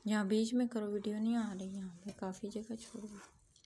یہاں بیچ میں کرو، ویڈیو نہیں آ رہی یہاں پہ، کافی جگہ چھوڑ دو.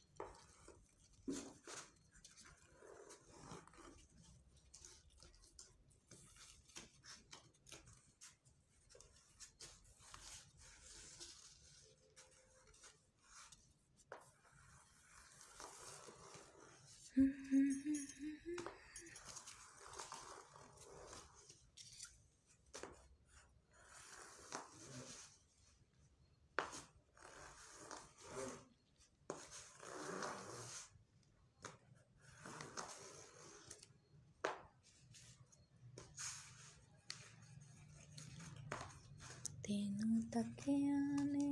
تینوں تکیاں نے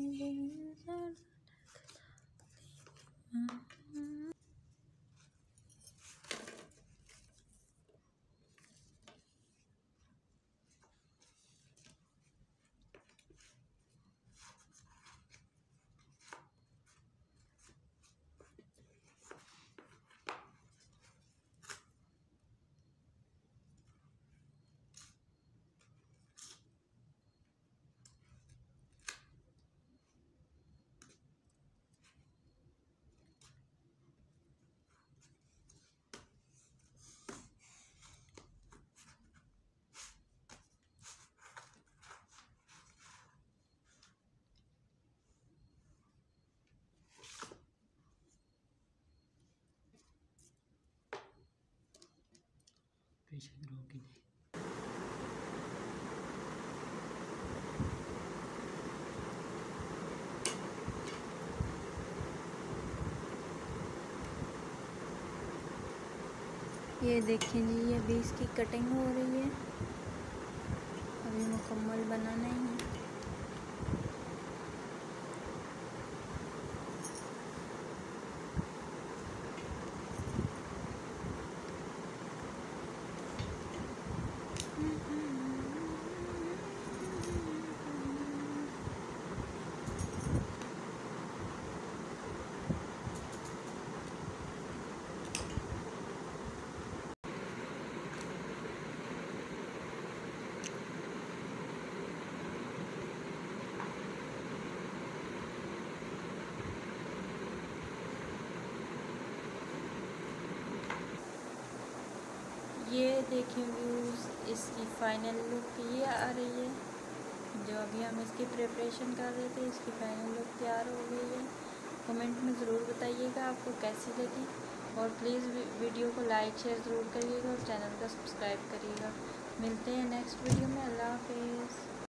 پیچھے روکی تھی. یہ دیکھیں جی، ابھی اس کی کٹنگ ہو رہی ہے، ابھی مکمل بنا نہیں ہے. یہ دیکھیں ویوز، اس کی فائنل لک یہ آ رہی ہے. جو ابھی ہم اس کی پریپریشن کر رہے تھے، اس کی فائنل لک تیار ہو گئی ہے. کمنٹ میں ضرور بتائیے گا آپ کو کیسی لگی، اور پلیز ویڈیو کو لائک شیئر ضرور کریے گا اور چینل کو سبسکرائب کریے گا. ملتے ہیں نیکسٹ ویڈیو میں. اللہ حافظ.